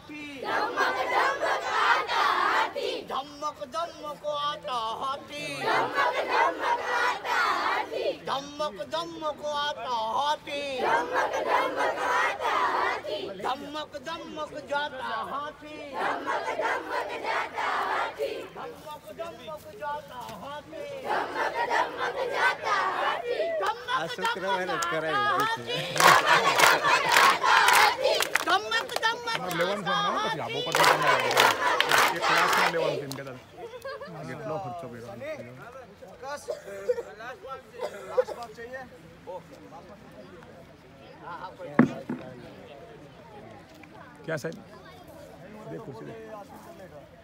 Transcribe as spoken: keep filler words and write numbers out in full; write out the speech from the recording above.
हाथी धमक धमक आता हाथी धमक धमक आता हाथी धमक धमक आता हाथी धमक धमक आता हाथी धमक धमक आता हाथी धमक धमक जाता हाथी धमक धमक जाता हाथी धमक धमक जाता हाथी धमक धमक जाता हाथी આ સૂત્ર મહેનત કરાવી દીધી ધમક ધમક લેવાનું છે ને પછી આબો પર તમારે એક ક્લાસમાં લેવાનું છે કદાચ કેટલો ખર્ચો કર્યો लास्ट लास्ट बात चाहिए ओके हां हां क्या साहब देख कुर्सी देख